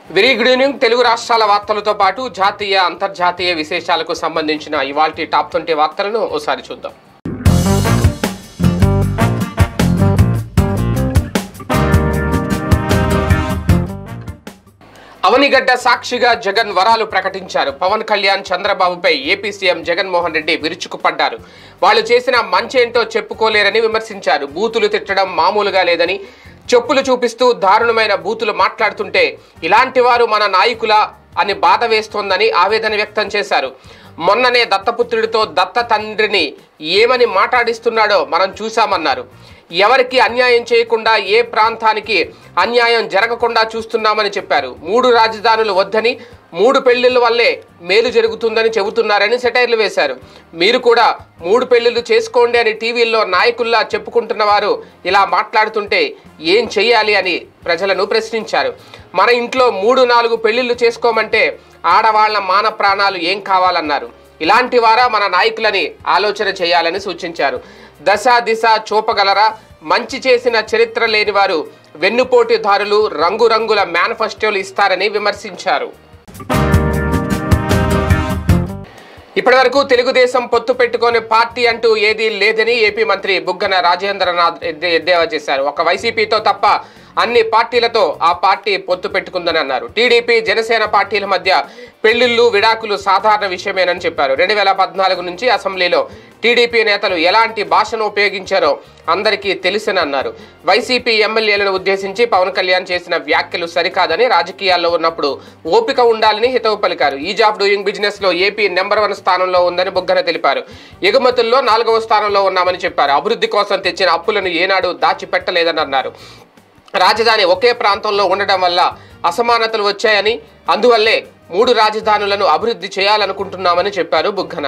Very good evening. Telugu రాష్ట్రాల వార్తలతో పాటు జాతీయ అంతర్జాతీయ విశేషాలకు సంబంధించిన ఇవాల్టి టాప్ 20 వార్తలను ఒకసారి చూద్దాం. అవనిగడ్డ సాక్షిగా జగన్ వరాలు ప్రకటించారు. పవన్ కళ్యాణ్ చంద్రబాబుపై ఏపీ సీఎం జగన్మోహన్ రెడ్డి విరుచుకుపడ్డారు. వాళ్ళు చేసిన మంచేంటో చెప్పుకోలేరని విమర్శించారు. బూతులు తిట్టడం మామూలుగా లేదని, చెప్పులు చూపిస్తూ దారుణమైన బూతులు మాట్లాడుతుంటే ఇలాంటి వారు మన నాయకుల అని బాధ వేస్తోందని ఆవేదన వ్యక్తం చేశారు. మొన్ననే దత్తపుత్రుడితో దత్త తండ్రిని ఏమని మాట్లాడిస్తున్నాడో మనం చూశామన్నారు. ఎవరికి అన్యాయం చేయకుండా ఏ ప్రాంతానికి అన్యాయం జరగకుండా చూస్తున్నామని చెప్పారు. 3 రాజధానులు వద్దని, 3 పెళ్లిళ్ళ వల్లే మేలు జరుగుతుందని చెబుతున్నారని సెటైర్లు వేశారు. మీరు కూడా 3 పెళ్లిళ్ళు చేసుకోండి అని టీవీల్లో నాయకుల్లా చెప్పుకుంటున్న వారు ఇలా మాట్లాడుతుంటే ఏం చెయ్యాలి అని ప్రజలను ప్రశ్నించారు. మన ఇంట్లో 3-4 పెళ్లిళ్ళు చేసుకోమంటే ఆడవాళ్ల మాన ప్రాణాలు ఏం కావాలన్నారు. ఇలాంటి వారా మన నాయకులని ఆలోచన చేయాలని సూచించారు. దశ దిశ చూపగలరా? మంచి చేసిన చరిత్ర లేని వారు వెన్నుపోటుదారులు రంగురంగుల మేనిఫెస్టోలు ఇస్తారని విమర్శించారు. ఇప్పటి వరకు తెలుగుదేశం పొత్తు పెట్టుకునే పార్టీ అంటూ ఏదీ లేదని ఏపీ మంత్రి బుగ్గన రాజేంద్రనాథ్ ఎద్దేవా చేశారు. ఒక వైసీపీతో తప్ప అన్ని పార్టీలతో ఆ పార్టీ పొత్తు పెట్టుకుందని అన్నారు. టీడీపీ జనసేన పార్టీల మధ్య పెళ్లిళ్లు విడాకులు సాధారణ విషయమేనని చెప్పారు. 2014 నుంచి అసెంబ్లీలో టీడీపీ నేతలు ఎలాంటి భాషను ఉపయోగించారో అందరికీ తెలుసని అన్నారు. వైసీపీ ఎమ్మెల్యేలను ఉద్దేశించి పవన్ కళ్యాణ్ చేసిన వ్యాఖ్యలు సరికాదని, రాజకీయాల్లో ఉన్నప్పుడు ఓపిక ఉండాలని హితవు పలికారు. ఈజ్ ఆఫ్ డూయింగ్ బిజినెస్ లో ఏపీ నెంబర్ 1 స్థానంలో ఉందని బుగ్గన తెలిపారు. ఎగుమతుల్లో 4వ స్థానంలో ఉన్నామని చెప్పారు. అభివృద్ధి కోసం తెచ్చిన అప్పులను ఏనాడు దాచిపెట్టలేదని అన్నారు. రాజధాని ఒకే ప్రాంతంలో ఉండడం వల్ల అసమానతలు వచ్చాయని, అందువల్లే 3 రాజధానులను అభివృద్ధి చేయాలనుకుంటున్నామని చెప్పారు బుగ్గన.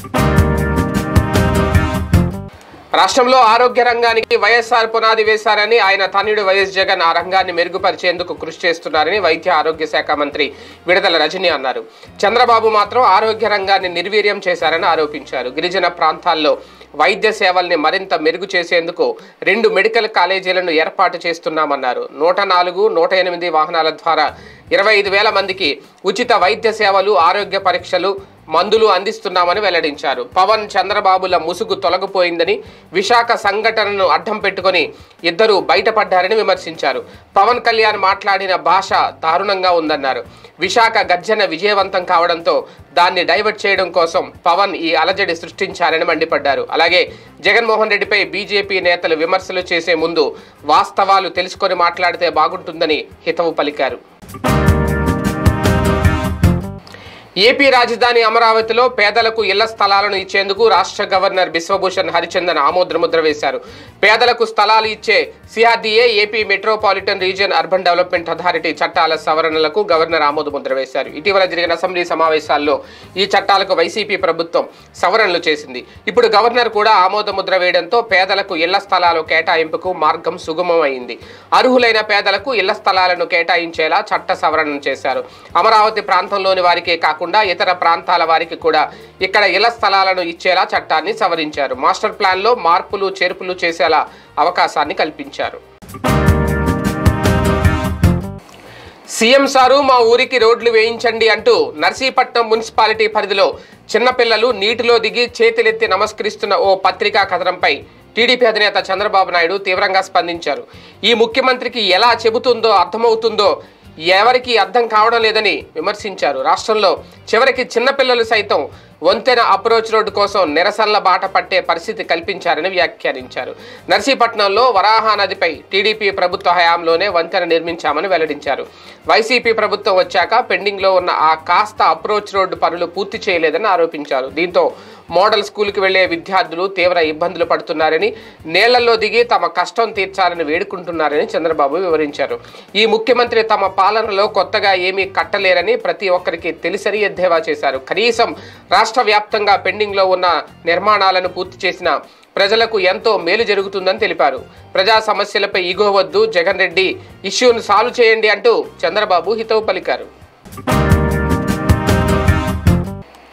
రాష్ట్రంలో ఆరోగ్య రంగానికి వైఎస్ఆర్ పునాది వేశారని, ఆయన తనయుడు వైఎస్ జగన్ ఆ రంగాన్ని మెరుగుపరిచేందుకు కృషి చేస్తున్నారని వైద్య ఆరోగ్య శాఖ మంత్రి విడదల రజని అన్నారు. చంద్రబాబు మాత్రం ఆరోగ్య రంగాన్ని నిర్వీర్యం చేశారని ఆరోపించారు. గిరిజన ప్రాంతాల్లో వైద్య సేవల్ని మరింత మెరుగు చేసేందుకు 2 మెడికల్ కాలేజీలను ఏర్పాటు చేస్తున్నామన్నారు. 104, 108 వాహనాల ద్వారా 25,000 మందికి ఉచిత వైద్య సేవలు, ఆరోగ్య పరీక్షలు, మందులు అందిస్తున్నామని వెల్లడించారు. పవన్ చంద్రబాబుల ముసుగు తొలగిపోయిందని, విశాఖ సంఘటనను అడ్డం పెట్టుకుని ఇద్దరు బయటపడ్డారని విమర్శించారు. పవన్ కళ్యాణ్ మాట్లాడిన భాష దారుణంగా ఉందన్నారు. విశాఖ గర్జన విజయవంతం కావడంతో దాన్ని డైవర్ట్ చేయడం కోసం పవన్ ఈ అలజడి సృష్టించారని మండిపడ్డారు. అలాగే జగన్మోహన్ రెడ్డిపై బీజేపీ నేతలు విమర్శలు చేసే ముందు వాస్తవాలు తెలుసుకొని మాట్లాడితే బాగుంటుందని హితవు పలికారు. ఏపీ రాజధాని అమరావతిలో పేదలకు ఇళ్ల స్థలాలను ఇచ్చేందుకు రాష్ట్ర గవర్నర్ బిశ్వభూషణ్ హరిచందన్ ఆమోదముద్ర వేశారు. పేదలకు స్థలాలు ఇచ్చే CRDA, AP metropolitan region urban development authority చట్టాల సవరణలకు గవర్నర్ ఆమోదముద్ర వేశారు. ఇటీవల జరిగిన అసెంబ్లీ సమావేశాల్లో ఈ చట్టాలకు వైసీపీ ప్రభుత్వం సవరణలు చేసింది. ఇప్పుడు గవర్నర్ కూడా ఆమోదముద్ర వేయడంతో పేదలకు ఇళ్ల స్థలాలు కేటాయింపుకు మార్గం సుగమమైంది. అర్హులైన పేదలకు ఇళ్ల స్థలాలను కేటాయించేలా చట్ట సవరణను చేశారు. అమరావతి ప్రాంతంలోని వారికే కాకుండా ఇతర ప్రాంతాల వారికి కూడా ఇక్కడ ఇళ్ల స్థలాలను ఇచ్చేలా చట్టాన్ని సవరించారు. మాస్టర్ ప్లాన్ లో మార్పులు చేర్పులు చేసేలా అవకాశాన్ని కల్పించారు. సీఎం సారు మా ఊరికి రోడ్లు వేయించండి అంటూ నర్సీపట్నం మున్సిపాలిటీ పరిధిలో చిన్నపిల్లలు నీటిలో దిగి చేతులెత్తి నమస్కరిస్తున్న ఓ పత్రికా కథనంపై టీడీపీ అధినేత చంద్రబాబు నాయుడు తీవ్రంగా స్పందించారు. ఈ ముఖ్యమంత్రికి ఎలా చెబుతుందో అర్థమవుతుందో ఎవరికి అర్థం కావడం లేదని విమర్శించారు. రాష్ట్రంలో చివరికి చిన్నపిల్లలు సైతం వంతెన అప్రోచ్ రోడ్డు కోసం నిరసనల బాట పట్టే పరిస్థితి కల్పించారని వ్యాఖ్యానించారు. నర్సీపట్నంలో వరాహా నదిపై టీడీపీ ప్రభుత్వ హయాంలోనే వంతెన నిర్మించామని వెల్లడించారు. వైసీపీ ప్రభుత్వం వచ్చాక పెండింగ్లో ఉన్న ఆ కాస్త అప్రోచ్ రోడ్డు పనులు పూర్తి చేయలేదని ఆరోపించారు. దీంతో మోడల్ స్కూల్కి వెళ్లే విద్యార్థులు తీవ్ర ఇబ్బందులు పడుతున్నారని, నేళ్లలో దిగి తమ కష్టం తీర్చాలని వేడుకుంటున్నారని చంద్రబాబు వివరించారు. ఈ ముఖ్యమంత్రి తమ పాలనలో కొత్తగా ఏమీ కట్టలేరని ప్రతి ఒక్కరికి తెలుసని ఎద్దేవా చేశారు. కనీసం రాష్ట్ర వ్యాప్తంగా పెండింగ్లో ఉన్న నిర్మాణాలను పూర్తి చేసిన ప్రజలకు ఎంతో మేలు జరుగుతుందని తెలిపారు. ప్రజా సమస్యలపై ఈగో వద్దు, జగన్ రెడ్డి ఇష్యూను సాల్వ్ చేయండి అంటూ చంద్రబాబు హితవు పలికారు.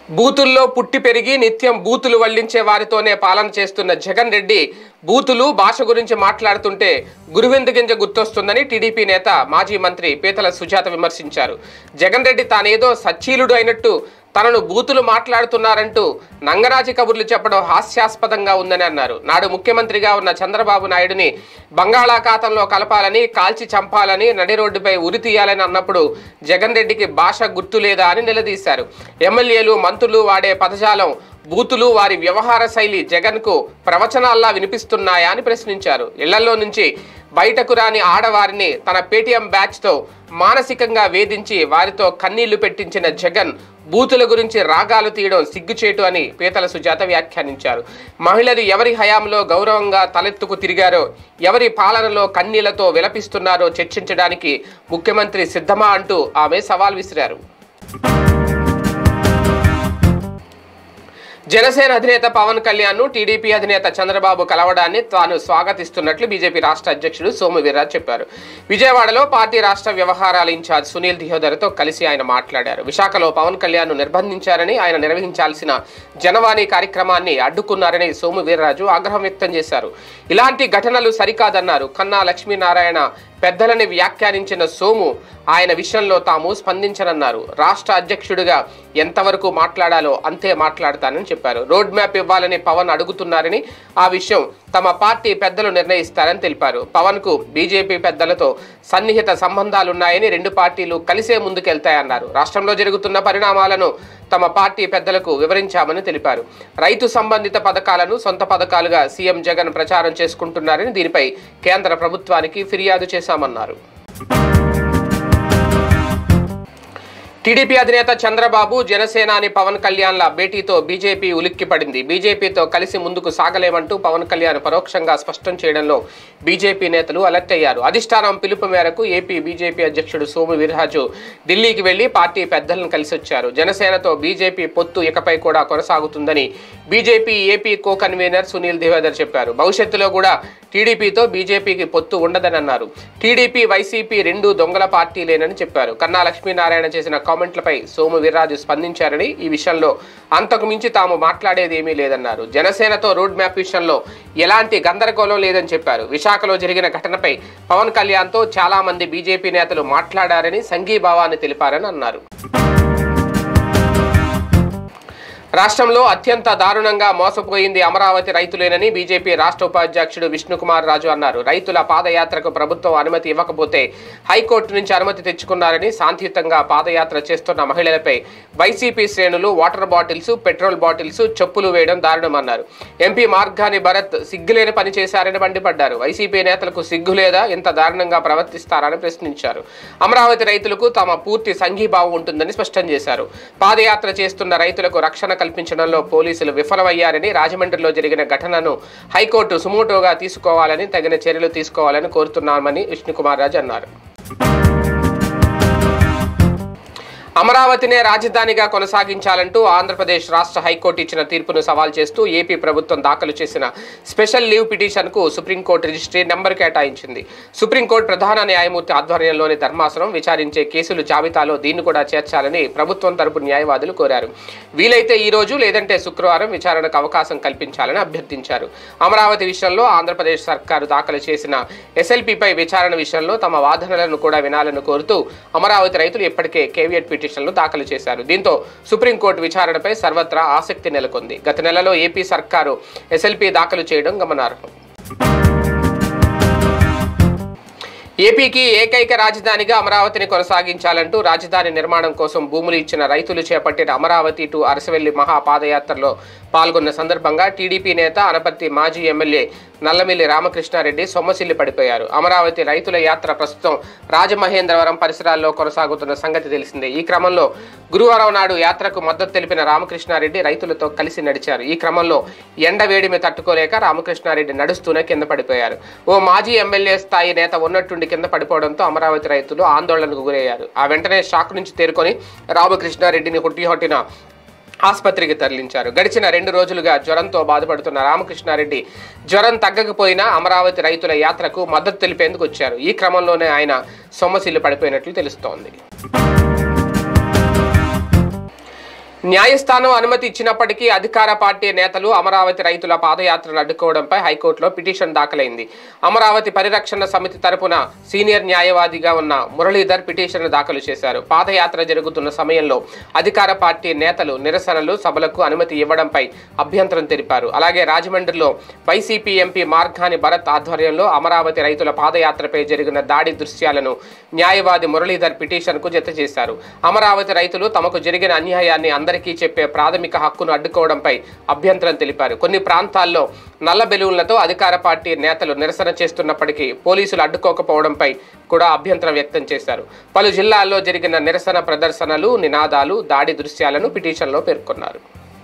బూతుల్లో పుట్టి పెరిగి నిత్యం బూతులు వల్లించే వారితోనే పాలన చేస్తున్న జగన్ రెడ్డి బూతులు భాష గురించి మాట్లాడుతుంటే గురువింద గింజ గుర్తొస్తుందని టీడీపీ నేత మాజీ మంత్రి పీతల సుజాత విమర్శించారు. జగన్ రెడ్డి తానేదో సచ్చీలుడు అయినట్టు తనను బూతులు మాట్లాడుతున్నారంటూ నంగరాజి కబుర్లు చెప్పడం హాస్యాస్పదంగా ఉందని అన్నారు. నాడు ముఖ్యమంత్రిగా ఉన్న చంద్రబాబు నాయుడుని బంగాళాఖాతంలో కలపాలని, కాల్చి చంపాలని, నడి రోడ్డుపై ఉరి తీయాలని అన్నప్పుడు జగన్ రెడ్డికి భాష గుర్తు లేదా అని నిలదీశారు. ఎమ్మెల్యేలు, మంత్రులు వాడే పదజాలం, బూతులు, వారి వ్యవహార శైలి జగన్కు ప్రవచనాల్లా వినిపిస్తున్నాయా అని ప్రశ్నించారు. ఇళ్లలో నుంచి బయటకు రాని ఆడవారిని తన పేటీఎం బ్యాచ్తో మానసికంగా వేధించి వారితో కన్నీళ్లు పెట్టించిన జగన్ బూతుల గురించి రాగాలు తీయడం సిగ్గుచేటు అని పీతల సుజాత వ్యాఖ్యానించారు. మహిళలు ఎవరి హయాంలో గౌరవంగా తలెత్తుకు తిరిగారో, ఎవరి పాలనలో కన్నీళ్లతో విలపిస్తున్నారో చర్చించడానికి ముఖ్యమంత్రి సిద్ధమా అంటూ ఆమె సవాల్ విసిరారు. జనసేన అధినేత పవన్ కళ్యాణ్ ను టీడీపీ అధినేత చంద్రబాబు కలవడాన్ని తాను స్వాగతిస్తున్నట్లు బీజేపీ రాష్ట్ర అధ్యక్షుడు సోము వీర్రాజు చెప్పారు. విజయవాడలో పార్టీ రాష్ట్ర వ్యవహారాల ఇన్ఛార్జ్ సునీల్ దియోదర్తో కలిసి ఆయన మాట్లాడారు. విశాఖలో పవన్ కళ్యాణ్ ను నిర్బంధించారని, ఆయన నిర్వహించాల్సిన జనవాణి కార్యక్రమాన్ని అడ్డుకున్నారని సోము వీర్రాజు ఆగ్రహం వ్యక్తం చేశారు. ఇలాంటి ఘటనలు సరికాదన్నారు. కన్నా లక్ష్మీనారాయణ పెద్దలని వ్యాఖ్యానించిన సోము ఆయన విషయంలో తాము స్పందించనన్నారు. రాష్ట్ర అధ్యక్షుడిగా ఎంతవరకు మాట్లాడాలో అంతే మాట్లాడతానని చెప్పారు. రోడ్ మ్యాప్ ఇవ్వాలని పవన్ అడుగుతున్నారని, ఆ విషయం తమ పార్టీ పెద్దలు నిర్ణయిస్తారని తెలిపారు. పవన్ కు బీజేపీ పెద్దలతో సన్నిహిత సంబంధాలున్నాయని, రెండు పార్టీలు కలిసే ముందుకెళ్తాయన్నారు. రాష్ట్రంలో జరుగుతున్న పరిణామాలను తమ పార్టీ పెద్దలకు వివరించామని తెలిపారు. రైతు సంబంధిత పథకాలను సొంత పథకాలుగా సీఎం జగన్ ప్రచారం చేసుకుంటున్నారని, దీనిపై కేంద్ర ప్రభుత్వానికి ఫిర్యాదు చేశామన్నారు. టీడీపీ అధినేత చంద్రబాబు, జనసేనాని పవన్ కళ్యాణ్ల భేటీతో బీజేపీ ఉలిక్కిపడింది. బీజేపీతో కలిసి ముందుకు సాగలేమంటూ పవన్ కళ్యాణ్ పరోక్షంగా స్పష్టం చేయడంలో బీజేపీ నేతలు అలర్ట్ అయ్యారు. అధిష్టానం పిలుపు మేరకు ఏపీ బీజేపీ అధ్యక్షుడు సోము వీర్రాజు ఢిల్లీకి వెళ్లి పార్టీ పెద్దలను కలిసి వచ్చారు. జనసేనతో బీజేపీ పొత్తు ఇకపై కూడా కొనసాగుతుందని BJP AP co convener Sunil Deodhar చెప్పారు. భవిష్యత్తులో కూడా టీడీపీతో బీజేపీకి పొత్తు ఉండదని అన్నారు. టీడీపీ, వైసీపీ రెండు దొంగల పార్టీలేనని చెప్పారు. కన్నా లక్ష్మీనారాయణ చేసిన కామెంట్లపై సోము వీర్రాజు స్పందించారని, ఈ విషయంలో అంతకు మించి తాము మాట్లాడేది ఏమీ లేదన్నారు. జనసేనతో రోడ్ మ్యాప్ విషయంలో ఎలాంటి గందరగోళం లేదని చెప్పారు. విశాఖలో జరిగిన ఘటనపై పవన్ కళ్యాణ్తో చాలా మంది బీజేపీ నేతలు మాట్లాడారని, సంఘీభావాన్ని తెలిపారని అన్నారు. రాష్ట్రంలో అత్యంత దారుణంగా మోసపోయింది అమరావతి రైతులేనని బీజేపీ రాష్ట్ర ఉపాధ్యక్షుడు విష్ణుకుమార్ రాజు అన్నారు. రైతుల పాదయాత్రకు ప్రభుత్వం అనుమతి ఇవ్వకపోతే హైకోర్టు నుంచి అనుమతి తెచ్చుకున్నారని, శాంతియుతంగా పాదయాత్ర చేస్తున్న మహిళలపై వైసీపీ శ్రేణులు వాటర్ బాటిల్స్, పెట్రోల్ బాటిల్స్, చెప్పులు వేయడం దారుణమన్నారు. ఎంపీ మార్గాని భరత్ సిగ్గులేని పని చేశారని మండిపడ్డారు. వైసీపీ నేతలకు సిగ్గు లేదా, ఇంత దారుణంగా ప్రవర్తిస్తారని ప్రశ్నించారు. అమరావతి రైతులకు తమ పూర్తి సంఘీభావం ఉంటుందని స్పష్టం చేశారు. పాదయాత్ర చేస్తున్న రైతులకు రక్షణ కల్పించడంలో పోలీసులు విఫలమయ్యారని, రాజమండ్రిలో జరిగిన ఘటనను హైకోర్టు సుమోటోగా తీసుకోవాలని, తగిన చర్యలు తీసుకోవాలని కోరుతున్నామని విష్ణుకుమార్ రాజు అన్నారు. అమరావతినే రాజధానిగా కొనసాగించాలంటూ ఆంధ్రప్రదేశ్ రాష్ట్ర హైకోర్టు ఇచ్చిన తీర్పును సవాల్ చేస్తూ ఏపీ ప్రభుత్వం దాఖలు చేసిన స్పెషల్ లీవ్ పిటిషన్కు సుప్రీంకోర్టు రిజిస్ట్రీ నెంబర్ కేటాయించింది. సుప్రీంకోర్టు ప్రధాన న్యాయమూర్తి ఆధ్వర్యంలోని ధర్మాసనం విచారించే కేసులు జాబితాలో దీన్ని కూడా చేర్చాలని ప్రభుత్వం తరపు న్యాయవాదులు కోరారు. వీలైతే ఈ రోజు లేదంటే శుక్రవారం విచారణకు అవకాశం కల్పించాలని అభ్యర్థించారు. అమరావతి విషయంలో ఆంధ్రప్రదేశ్ సర్కారు దాఖలు చేసిన ఎస్ఎల్పీపై విచారణ విషయంలో తమ వాదనలను కూడా వినాలని కోరుతూ అమరావతి రైతులు ఇప్పటికే కేవియట్ పిటిషన్లు దాఖలు చేశారు. దీంతో సుప్రీంకోర్టు విచారణపై సర్వత్రా ఆసక్తి నెలకొంది. గత నెలలో ఏపీ సర్కారు ఎస్ఎల్పీ దాఖలు చేయడం గమనార్హం. ఏపీకి ఏకైక రాజధానిగా అమరావతిని కొనసాగించాలంటూ రాజధాని నిర్మాణం కోసం భూములు ఇచ్చిన రైతులు చేపట్టిన అమరావతి టు అరసవెల్లి మహాపాదయాత్రలో పాల్గొన్న సందర్భంగా టీడీపీ నేత, అనపర్తి మాజీ ఎమ్మెల్యే నల్లమిల్లి రామకృష్ణారెడ్డి సొమ్మసిల్లి పడిపోయారు. అమరావతి రైతుల యాత్ర ప్రస్తుతం రాజమహేంద్రవరం పరిసరాల్లో కొనసాగుతున్న సంగతి తెలిసిందే. ఈ క్రమంలో గురువారం నాడు యాత్రకు మద్దతు తెలిపిన రామకృష్ణారెడ్డి రైతులతో కలిసి నడిచారు. ఈ క్రమంలో ఎండ వేడిమి తట్టుకోలేక రామకృష్ణారెడ్డి నడుస్తూనే కింద పడిపోయారు. ఓ మాజీ ఎమ్మెల్యే స్థాయి నేత ఉన్నట్టుండి కింద పడిపోవడంతో అమరావతి రైతులు ఆందోళనకు గురయ్యారు. ఆ వెంటనే షాక్ నుంచి తేరుకొని రామకృష్ణారెడ్డిని హుట్టిహొట్టిన ఆసుపత్రికి తరలించారు. గడిచిన 2 రోజులుగా జ్వరంతో బాధపడుతున్న రామకృష్ణారెడ్డి జ్వరం తగ్గకపోయినా అమరావతి రైతుల యాత్రకు మద్దతు తెలిపేందుకు వచ్చారు. ఈ క్రమంలోనే ఆయన సొమ్మసిల్లు పడిపోయినట్లు తెలుస్తోంది. న్యాయస్థానం అనుమతి ఇచ్చినప్పటికీ అధికార పార్టీ నేతలు అమరావతి రైతుల పాదయాత్రను అడ్డుకోవడంపై హైకోర్టులో పిటిషన్ దాఖలైంది. అమరావతి పరిరక్షణ సమితి తరపున సీనియర్ న్యాయవాదిగా ఉన్న మురళీధర్ పిటిషన్ దాఖలు చేశారు. పాదయాత్ర జరుగుతున్న సమయంలో అధికార పార్టీ నేతలు నిరసనలు సభలకు అనుమతి ఇవ్వడంపై అభ్యంతరం తెలిపారు. అలాగే రాజమండ్రిలో వైసీపీ ఎంపీ మార్గాని భరత్ ఆధ్వర్యంలో అమరావతి రైతుల పాదయాత్రపై జరిగిన దాడి దృశ్యాలను న్యాయవాది మురళీధర్ పిటిషన్కు జత చేశారు. అమరావతి రైతులు తమకు జరిగిన అన్యాయాన్ని అందరికీ చెప్పే ప్రాథమిక హక్కును అడ్డుకోవడంపై అభ్యంతరం తెలిపారు. కొన్ని ప్రాంతాల్లో నల్ల బెలూన్లతో అధికార పార్టీ నేతలు నిరసన చేస్తున్నప్పటికీ పోలీసులు అడ్డుకోకపోవడంపై కూడా అభ్యంతరం వ్యక్తం చేశారు. పలు జిల్లాల్లో జరిగిన నిరసన ప్రదర్శనలు, నినాదాలు, దాడి దృశ్యాలను పిటిషన్లో పేర్కొన్నారు.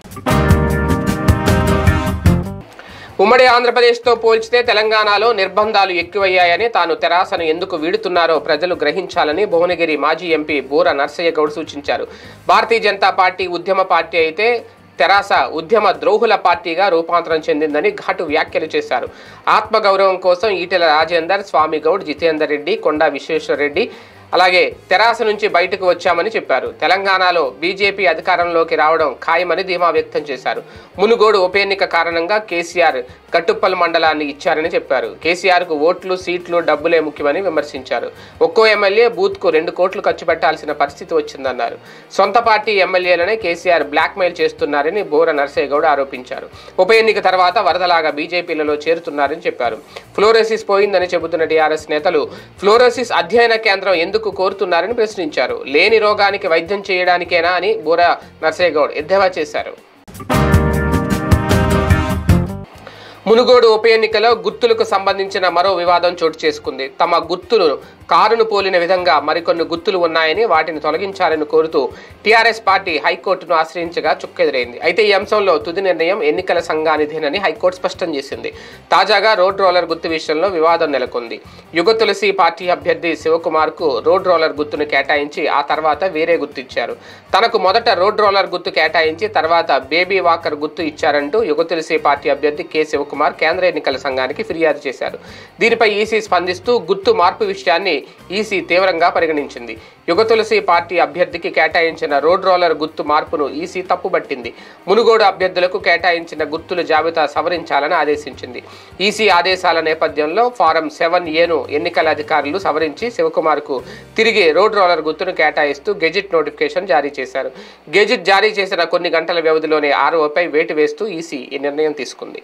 ఉమ్మడి ఆంధ్రప్రదేశ్తో పోల్చితే తెలంగాణలో నిర్బంధాలు ఎక్కువయ్యాయని, తాను తెరాసను ఎందుకు వీడుతున్నారో ప్రజలు గ్రహించాలని భువనగిరి మాజీ ఎంపీ బూర నర్సయ్య గౌడ్ సూచించారు. భారతీయ జనతా పార్టీ ఉద్యమ పార్టీ అయితే తెరాస ఉద్యమ ద్రోహుల పార్టీగా రూపాంతరం చెందిందని ఘాటు వ్యాఖ్యలు చేశారు. ఆత్మగౌరవం కోసం ఈటెల రాజేందర్, స్వామి గౌడ్, జితేందర్ రెడ్డి, కొండా విశ్వేశ్వర రెడ్డి అలాగే తెరాస నుంచి బయటకు వచ్చామని చెప్పారు. తెలంగాణలో బీజేపీ అధికారంలోకి రావడం ఖాయమని ధీమా వ్యక్తం చేశారు. మునుగోడు ఉప ఎన్నిక కారణంగా కేసీఆర్ గట్టుప్పల్ మండలాన్ని ఇచ్చారని చెప్పారు. కేసీఆర్కు ఓట్లు, సీట్లు, డబ్బులే ముఖ్యమని విమర్శించారు. ఒక్కో ఎమ్మెల్యే బూత్కు 2 కోట్లు ఖర్చు పెట్టాల్సిన పరిస్థితి వచ్చిందన్నారు. సొంత పార్టీ ఎమ్మెల్యేలనే కేసీఆర్ బ్లాక్మెయిల్ చేస్తున్నారని బూర నర్సయ్య గౌడ్ ఆరోపించారు. ఉప ఎన్నిక తర్వాత వరదలాగా బీజేపీలలో చేరుతున్నారని చెప్పారు. ఫ్లోరోసిస్ పోయిందని చెబుతున్న టీఆర్ఎస్ నేతలు ఫ్లోరోసిస్ అధ్యయన కేంద్రం ఎందుకు కోరుతున్నారని ప్రశ్నించారు. లేని రోగానికి వైద్యం చేయడానికేనా అని బూర నర్సయ్య గౌడ్ ఎద్దేవా చేశారు. మునుగోడు ఉప ఎన్నికలో గుర్తులకు సంబంధించిన మరో వివాదం చోటు చేసుకుంది. తమ గుర్తులు కారును పోలిన విధంగా మరికొన్ని గుర్తులు ఉన్నాయని, వాటిని తొలగించాలని కోరుతూ టీఆర్ఎస్ పార్టీ హైకోర్టును ఆశ్రయించగా చుక్కెదురైంది. అయితే ఈ అంశంలో తుది నిర్ణయం ఎన్నికల సంఘానిదేనని హైకోర్టు స్పష్టం చేసింది. తాజాగా రోడ్ రోలర్ గుర్తు విషయంలో వివాదం నెలకొంది. యుగ తులసి పార్టీ అభ్యర్థి శివకుమార్కు రోడ్ రోలర్ గుర్తును కేటాయించి ఆ తర్వాత వేరే గుర్తు ఇచ్చారు. తనకు మొదట రోడ్ రోలర్ గుర్తు కేటాయించి తర్వాత బేబీ వాకర్ గుర్తు ఇచ్చారంటూ యుగ తులసి పార్టీ అభ్యర్థి కె శివకుమార్ కేంద్ర ఎన్నికల సంఘానికి ఫిర్యాదు చేశారు. దీనిపై ఈసీ స్పందిస్తూ గుర్తు మార్పు విషయాన్ని ఈసీ తీవ్రంగా పరిగణించింది. యుగ తులసి పార్టీ అభ్యర్థికి కేటాయించిన రోడ్ రోలర్ గుర్తు మార్పును ఈసీ తప్పుబట్టింది. మునుగోడు అభ్యర్థులకు కేటాయించిన గుర్తుల జాబితా సవరించాలని ఆదేశించింది. ఈసీ ఆదేశాల నేపథ్యంలో ఫారం 7A ఎన్నికల అధికారులు సవరించి శివకుమార్కు తిరిగి రోడ్ రోలర్ గుర్తును కేటాయిస్తూ గెజిట్ నోటిఫికేషన్ జారీ చేశారు. గెజిట్ జారీ చేసిన కొన్ని గంటల వ్యవధిలోనే ఆర్ఓపై వేటు వేస్తూ ఈసీ ఈ నిర్ణయం తీసుకుంది.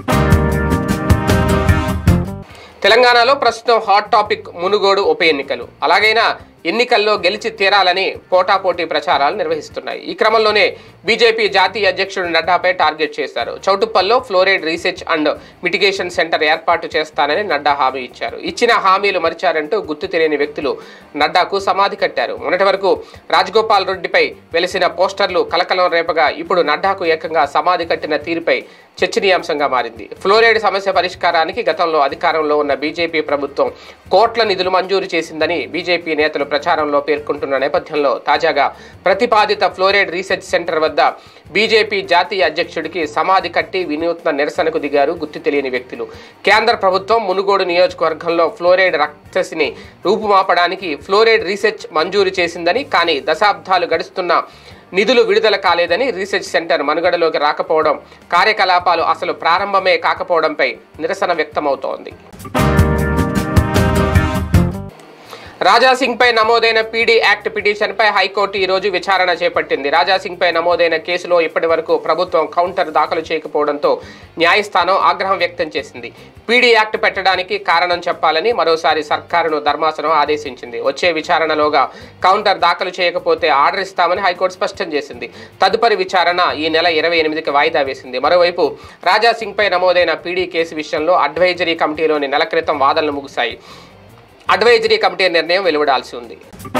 తెలంగాణలో ప్రస్తుతం హాట్ టాపిక్ మునుగోడు ఉప ఎన్నికలు. అలాగైనా ఎన్నికల్లో గెలిచి తీరాలని పోటాపోటీ ప్రచారాలు నిర్వహిస్తున్నాయి. ఈ క్రమంలోనే బీజేపీ జాతీయ అధ్యక్షుడు నడ్డాపై టార్గెట్ చేశారు. చౌటుప్పల్లో fluoride research and mitigation centre ఏర్పాటు చేస్తానని నడ్డా హామీ ఇచ్చారు. ఇచ్చిన హామీలు మరిచారంటూ గుర్తు తెలియని వ్యక్తులు నడ్డాకు సమాధి కట్టారు. మొన్నటి వరకు రాజగోపాల్ రెడ్డిపై వెలిసిన పోస్టర్లు కలకలం రేపగా ఇప్పుడు నడ్డాకు ఏకంగా సమాధి కట్టిన తీరుపై చర్చనీయాంశంగా మారింది. ఫ్లోరైడ్ సమస్య పరిష్కారానికి గతంలో అధికారంలో ఉన్న బీజేపీ ప్రభుత్వం కోట్ల నిధులు మంజూరు చేసిందని బీజేపీ నేతలు ప్రచారంలో పేర్కొంటున్న నేపథ్యంలో తాజాగా ప్రతిపాదిత ఫ్లోరైడ్ రీసెర్చ్ సెంటర్ వద్ద బీజేపీ జాతీయ అధ్యక్షుడికి సమాధి కట్టి వినూత్న నిరసనకు దిగారు గుర్తు తెలియని వ్యక్తులు. కేంద్ర ప్రభుత్వం మునుగోడు నియోజకవర్గంలో ఫ్లోరైడ్ రక్తసిని రూపుమాపడానికి ఫ్లోరైడ్ రీసెర్చ్ మంజూరు చేసిందని, కానీ దశాబ్దాలు గడుస్తున్న నిధులు విడుదల కాలేదని, రీసెర్చ్ సెంటర్ మనుగడలోకి రాకపోవడం, కార్యకలాపాలు అసలు ప్రారంభమే కాకపోవడంపై నిరసన వ్యక్తమవుతోంది. రాజాసింగ్ పై నమోదైన పీడీ యాక్ట్ పిటిషన్ పై హైకోర్టు ఈ రోజు విచారణ చేపట్టింది. రాజాసింగ్ పై నమోదైన కేసులో ఇప్పటి వరకు ప్రభుత్వం కౌంటర్ దాఖలు చేయకపోవడంతో న్యాయస్థానం ఆగ్రహం వ్యక్తం చేసింది. పీడీ యాక్ట్ పెట్టడానికి కారణం చెప్పాలని మరోసారి సర్కారును ధర్మాసనం ఆదేశించింది. వచ్చే విచారణలోగా కౌంటర్ దాఖలు చేయకపోతే ఆర్డర్ ఇస్తామని హైకోర్టు స్పష్టం చేసింది. తదుపరి విచారణ ఈ నెల 28కి వాయిదా వేసింది. మరోవైపు రాజాసింగ్ పై నమోదైన పీడీ కేసు విషయంలో అడ్వైజరీ కమిటీలోని నెల క్రితం వాదనలు ముగిశాయి. అడ్వైజరీ కమిటీ నిర్ణయం వెలువడాల్సి ఉంది.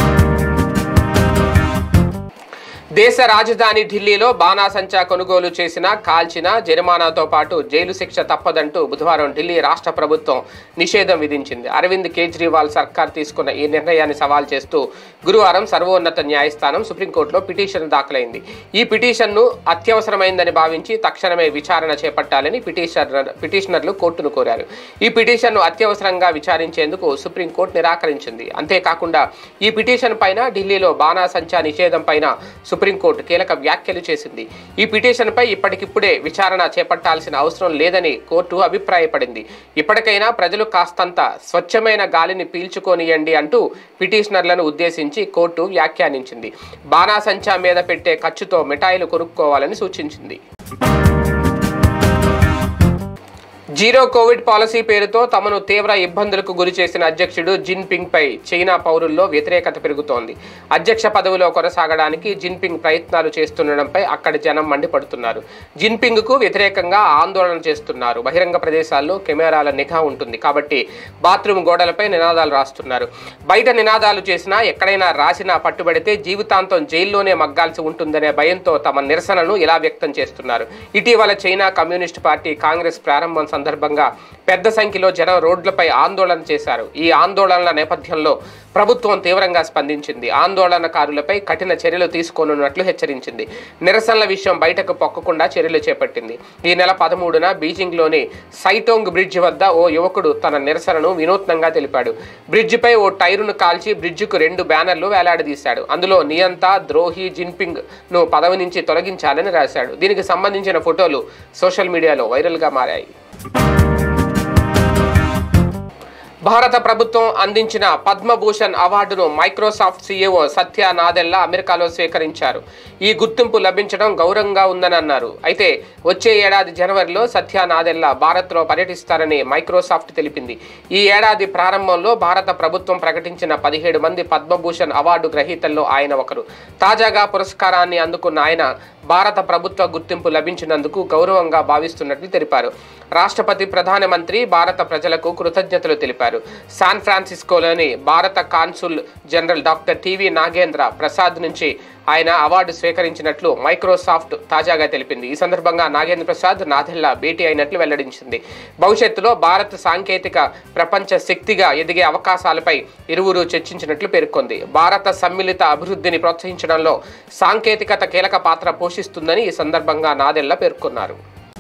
దేశ రాజధాని ఢిల్లీలో బాణాసంచా కొనుగోలు చేసిన, కాల్చిన జరిమానాతో పాటు జైలు శిక్ష తప్పదంటూ బుధవారం ఢిల్లీ రాష్ట్ర ప్రభుత్వం నిషేధం విధించింది. అరవింద్ కేజ్రీవాల్ సర్కార్ తీసుకున్న ఈ నిర్ణయాన్ని సవాల్ చేస్తూ గురువారం సర్వోన్నత న్యాయస్థానం సుప్రీంకోర్టులో పిటిషన్ దాఖలైంది. ఈ పిటిషన్ను అత్యవసరమైందని భావించి తక్షణమే విచారణ చేపట్టాలని పిటిషనర్లు కోర్టును కోరారు. ఈ పిటిషన్ను అత్యవసరంగా విచారించేందుకు సుప్రీంకోర్టు నిరాకరించింది. అంతేకాకుండా ఈ పిటిషన్ పైన ఢిల్లీలో బాణాసంచా నిషేధం పైన సుప్రీంకోర్టు కీలక వ్యాఖ్యలు చేసింది. ఈ పిటిషన్పై ఇప్పటికిప్పుడే విచారణ చేపట్టాల్సిన అవసరం లేదని కోర్టు అభిప్రాయపడింది. ఇప్పటికైనా ప్రజలు కాస్తంత స్వచ్ఛమైన గాలిని పీల్చుకోనియండి అంటూ పిటిషనర్లను ఉద్దేశించి కోర్టు వ్యాఖ్యానించింది. బాణాసంచా మీద పెట్టే ఖర్చుతో మిఠాయిలు కొనుక్కోవాలని సూచించింది. జీరో కోవిడ్ పాలసీ పేరుతో తమను తీవ్ర ఇబ్బందులకు గురి చేసిన అధ్యక్షుడు జిన్పింగ్ పై చైనా పౌరుల్లో వ్యతిరేకత పెరుగుతోంది. అధ్యక్ష పదవిలో కొనసాగడానికి జిన్పింగ్ ప్రయత్నాలు చేస్తుండడంపై అక్కడి జనం మండిపడుతున్నారు. జిన్పింగ్ కు వ్యతిరేకంగా ఆందోళన చేస్తున్నారు. బహిరంగ ప్రదేశాల్లో కెమెరాల నిఘా ఉంటుంది కాబట్టి బాత్రూమ్ గోడలపై నినాదాలు రాస్తున్నారు. బయట నినాదాలు చేసినా ఎక్కడైనా రాసినా పట్టుబడితే జీవితాంతం జైల్లోనే మగ్గాల్సి ఉంటుందనే భయంతో తమ నిరసనను ఇలా వ్యక్తం చేస్తున్నారు. ఇటీవల చైనా కమ్యూనిస్ట్ పార్టీ కాంగ్రెస్ ప్రారంభం సందర్భంగా పెద్ద సంఖ్యలో జనం రోడ్లపై ఆందోళన చేశారు. ఈ ఆందోళనల నేపథ్యంలో ప్రభుత్వం తీవ్రంగా స్పందించింది. ఆందోళనకారులపై కఠిన చర్యలు తీసుకోనున్నట్లు హెచ్చరించింది. నిరసనల విషయం బయటకు పొక్కకుండా చర్యలు చేపట్టింది. ఈ నెల 13న బీజింగ్లోని సైటోంగ్ బ్రిడ్జ్ వద్ద ఓ యువకుడు తన నిరసనను వినూత్నంగా తెలిపాడు. బ్రిడ్జిపై ఓ టైరును కాల్చి బ్రిడ్జికు 2 బ్యానర్లు వేలాడదీశాడు. అందులో నియంతా ద్రోహి జిన్పింగ్ ను పదవి నుంచి తొలగించాలని రాశాడు. దీనికి సంబంధించిన ఫోటోలు సోషల్ మీడియాలో వైరల్గా మారాయి. భారత ప్రభుత్వం అందించిన పద్మభూషణ్ అవార్డును మైక్రోసాఫ్ట్ సీఈఓ సత్య నాదెల్లా అమెరికాలో స్వీకరించారు. ఈ గుర్తింపు లభించడం గౌరవంగా ఉందని అన్నారు. అయితే వచ్చే ఏడాది జనవరిలో సత్య నాదెల్లా భారత్లో పర్యటిస్తారని మైక్రోసాఫ్ట్ తెలిపింది. ఈ ఏడాది ప్రారంభంలో భారత ప్రభుత్వం ప్రకటించిన 17 మంది పద్మభూషణ్ అవార్డు గ్రహీతల్లో ఆయన ఒకరు. తాజాగా పురస్కారాన్ని అందుకున్న ఆయన భారత ప్రభుత్వ గుర్తింపు లభించినందుకు గౌరవంగా భావిస్తున్నట్లు తెలిపారు. రాష్ట్రపతి, ప్రధానమంత్రి భారత ప్రజలకు కృతజ్ఞతలు తెలిపారు. శాన్ ఫ్రాన్సిస్కోలోని భారత consul general doctor TV Nagendra Prasad నుంచి ఆయన అవార్డు స్వీకరించినట్లు మైక్రోసాఫ్ట్ తాజాగా తెలిపింది. ఈ సందర్భంగా నాగేంద్ర ప్రసాద్ నాదెల్లా భేటీ అయినట్లు వెల్లడించింది. భవిష్యత్తులో భారత్ సాంకేతిక ప్రపంచ శక్తిగా ఎదిగే అవకాశాలపై ఇరువురు చర్చించినట్లు పేర్కొంది. భారత సమ్మిళిత అభివృద్ధిని ప్రోత్సహించడంలో సాంకేతికత కీలక పాత్ర పోషిస్తుందని ఈ సందర్భంగా నాదెల్లా పేర్కొన్నారు.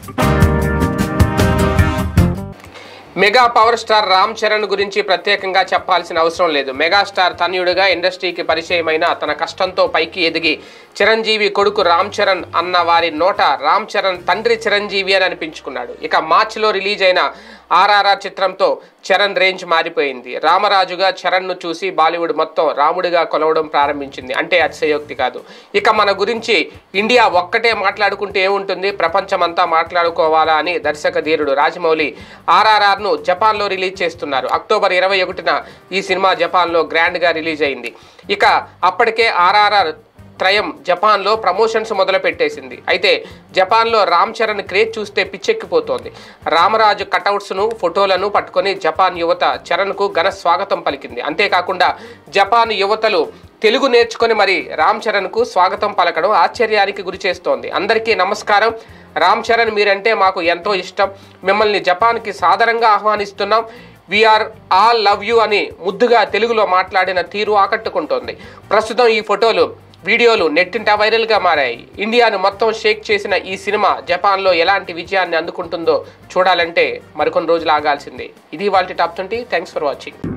Mega power star Ram Charan గురించి ప్రత్యేకంగా చెప్పాల్సిన అవసరం లేదు. మెగాస్టార్ తనయుడిగా ఇండస్ట్రీకి పరిచయమైన తన కష్టంతో పైకి ఎదిగి చిరంజీవి కొడుకు రామ్ చరణ్ అన్న వారి నోట రామ్ చరణ్ తండ్రి చిరంజీవి అని అనిపించుకున్నాడు. ఇక మార్చిలో రిలీజ్ అయిన ఆర్ఆర్ఆర్ చిత్రంతో చరణ్ రేంజ్ మారిపోయింది. రామరాజుగా చరణ్ను చూసి బాలీవుడ్ మొత్తం రాముడిగా కొలవడం ప్రారంభించింది. అంటే అతిశయోక్తి కాదు. ఇక మన గురించి ఇండియా ఒక్కటే మాట్లాడుకుంటే ఏముంటుంది, ప్రపంచమంతా మాట్లాడుకోవాలా అని దర్శక ధీరుడు రాజమౌళి ఆర్ఆర్ఆర్ను జపాన్లో రిలీజ్ చేస్తున్నారు. అక్టోబర్ 21న ఈ సినిమా జపాన్లో గ్రాండ్గా రిలీజ్ అయింది. ఇక అప్పటికే ఆర్ఆర్ఆర్ త్రయం జపాన్లో ప్రమోషన్స్ మొదలు పెట్టేసింది. అయితే జపాన్లో రామ్ చరణ్ క్రేజ్ చూస్తే పిచ్చెక్కిపోతోంది. రామరాజు కటౌట్స్ను, ఫోటోలను పట్టుకొని జపాన్ యువత చరణ్కు ఘన స్వాగతం పలికింది. అంతేకాకుండా జపాన్ యువతలు తెలుగు నేర్చుకొని మరి రామ్ చరణ్కు స్వాగతం పలకడం ఆశ్చర్యానికి గురి చేస్తోంది. అందరికీ నమస్కారం. రామ్ చరణ్ మీరంటే మాకు ఎంతో ఇష్టం. మిమ్మల్ని జపాన్కి సాదరంగా ఆహ్వానిస్తున్నాం. వీఆర్ ఆల్ లవ్ యూ అని ముద్దుగా తెలుగులో మాట్లాడిన తీరు ఆకట్టుకుంటోంది. ప్రస్తుతం ఈ ఫోటోలు, వీడియోలు నెట్టింట వైరల్గా మారాయి. ఇండియాను మొత్తం షేక్ చేసిన ఈ సినిమా జపాన్లో ఎలాంటి విజయాన్ని అందుకుంటుందో చూడాలంటే మరికొన్ని రోజులు ఆగాల్సిందే. ఇది వాళ్ళ టాప్ 20. Thanks for watching.